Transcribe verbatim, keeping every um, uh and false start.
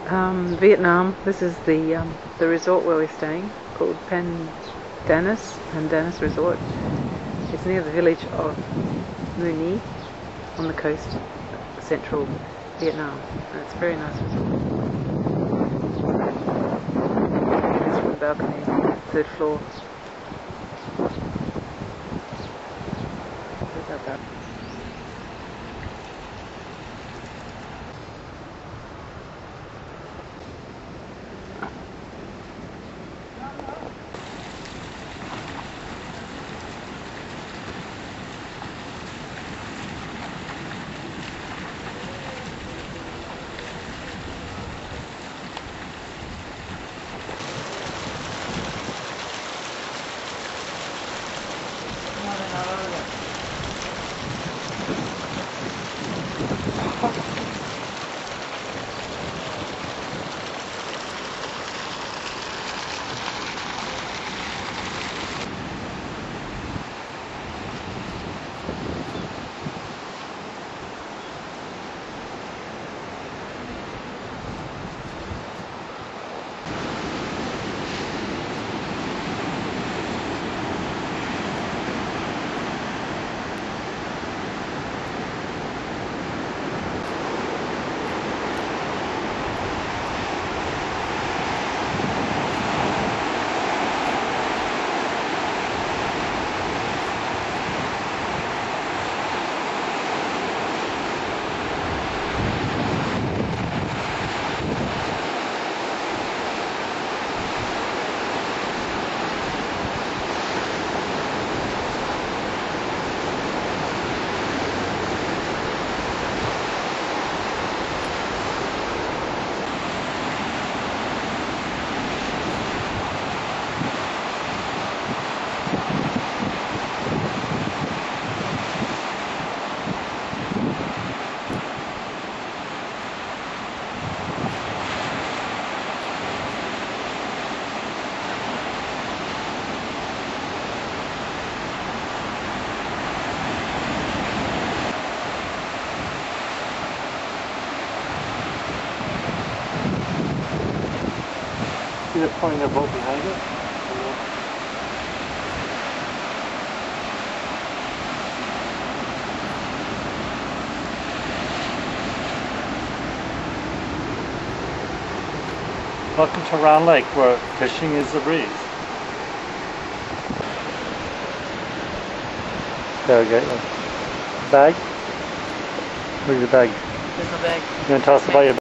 Um, Vietnam. This is the um, the resort where we're staying, called Pandanus Pandanus Resort. It's near the village of Mu Nhi on the coast, central Vietnam, and it's a very nice resort. It's from the balcony, third floor. There's our balcony. See the point of boat behind it? Welcome to Round Lake, where fishing is the breeze. There we go. Bag? Where's your bag? There's my bag. You want to tell us about your bag?